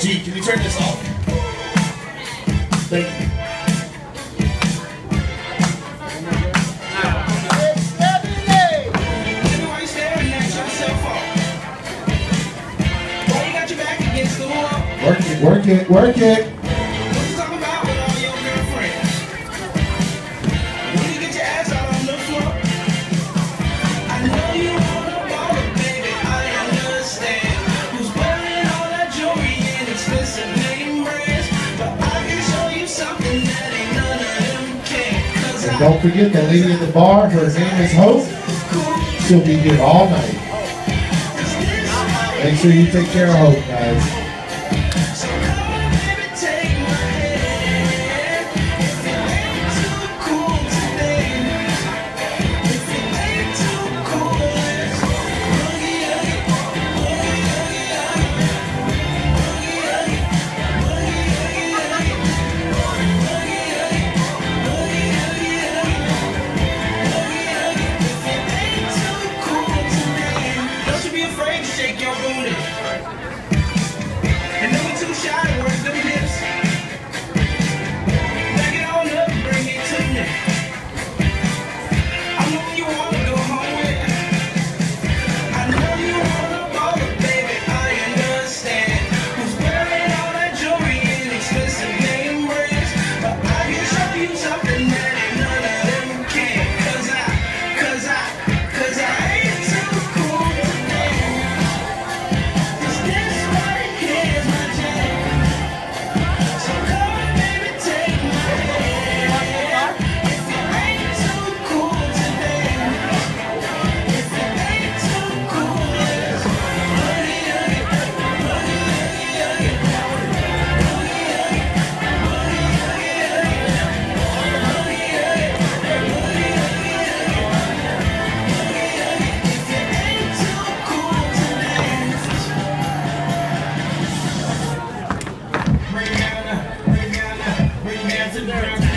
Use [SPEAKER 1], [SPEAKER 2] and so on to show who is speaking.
[SPEAKER 1] G, can you turn this off? Thank you.
[SPEAKER 2] Work it, work it, work it.
[SPEAKER 1] What you talking about with all your girlfriends? When you get your ass out on the floor, I know you wanna ball it, baby, I understand. Who's wearing all that jewelry and expensive name brands? But I can show you something that ain't none of them can.
[SPEAKER 2] And don't forget that lady in the bar, her name is Hope. She'll be here all night. Make sure you take care of Hope, guys.
[SPEAKER 1] Bring down the